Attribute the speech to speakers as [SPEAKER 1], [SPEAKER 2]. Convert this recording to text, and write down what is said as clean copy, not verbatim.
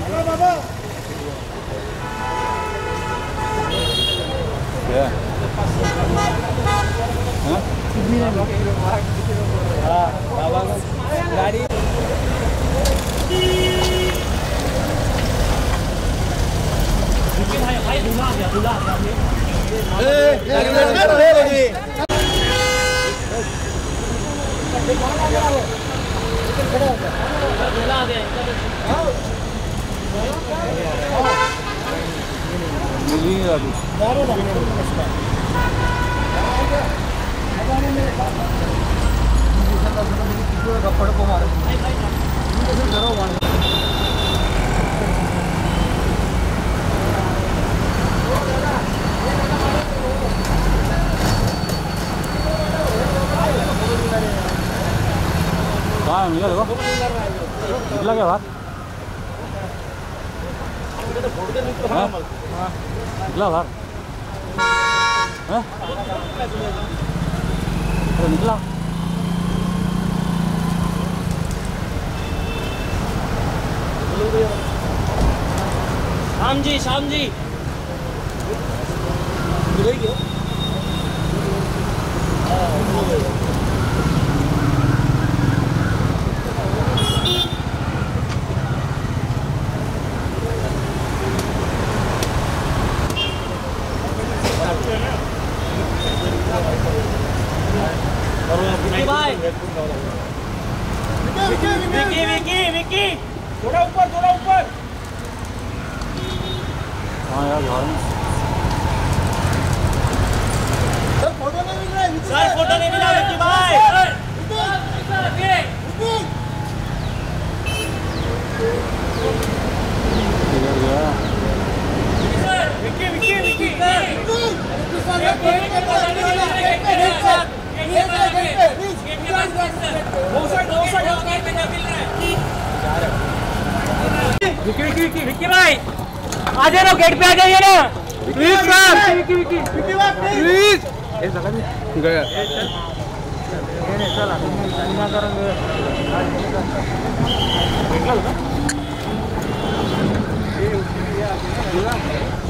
[SPEAKER 1] Ya. Hah? Gaड़ी भाई दूल्हा आ गया कहाँ है देखो निकला क्या बात निकला बाहर निकला श्याम जी विकी थोड़ा ऊपर हाँ यार सर फोटो नहीं मिला विकी भाई विकी विकी भाई आ जाना गेट पे आ जाइए ना प्लीज सर विकी प्लीज गया चल